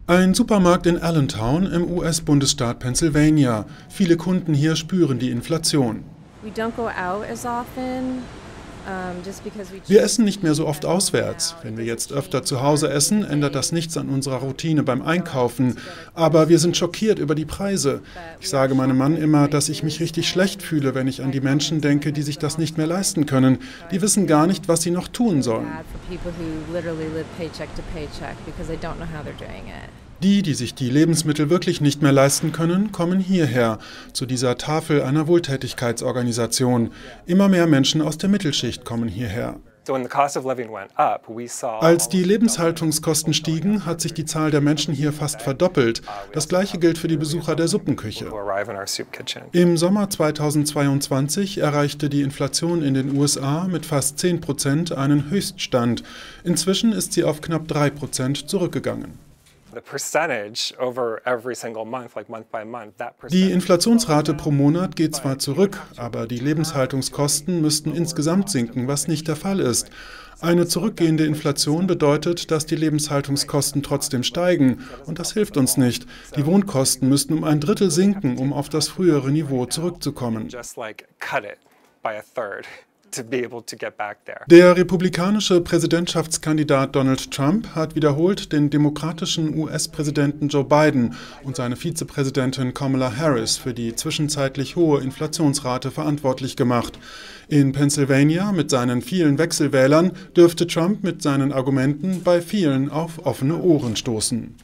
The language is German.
Ein Supermarkt in Allentown im US-Bundesstaat Pennsylvania. Viele Kunden hier spüren die Inflation. Wir essen nicht mehr so oft auswärts. Wenn wir jetzt öfter zu Hause essen, ändert das nichts an unserer Routine beim Einkaufen. Aber wir sind schockiert über die Preise. Ich sage meinem Mann immer, dass ich mich richtig schlecht fühle, wenn ich an die Menschen denke, die sich das nicht mehr leisten können. Die wissen gar nicht, was sie noch tun sollen. Die sich die Lebensmittel wirklich nicht mehr leisten können, kommen hierher, zu dieser Tafel einer Wohltätigkeitsorganisation. Immer mehr Menschen aus der Mittelschicht kommen hierher. Als die Lebenshaltungskosten stiegen, hat sich die Zahl der Menschen hier fast verdoppelt. Das Gleiche gilt für die Besucher der Suppenküche. Im Sommer 2022 erreichte die Inflation in den USA mit fast 10% einen Höchststand. Inzwischen ist sie auf knapp 3% zurückgegangen. Die Inflationsrate pro Monat geht zwar zurück, aber die Lebenshaltungskosten müssten insgesamt sinken, was nicht der Fall ist. Eine zurückgehende Inflation bedeutet, dass die Lebenshaltungskosten trotzdem steigen, und das hilft uns nicht. Die Wohnkosten müssten um ein Drittel sinken, um auf das frühere Niveau zurückzukommen. Der republikanische Präsidentschaftskandidat Donald Trump hat wiederholt den demokratischen US-Präsidenten Joe Biden und seine Vizepräsidentin Kamala Harris für die zwischenzeitlich hohe Inflationsrate verantwortlich gemacht. In Pennsylvania mit seinen vielen Wechselwählern dürfte Trump mit seinen Argumenten bei vielen auf offene Ohren stoßen.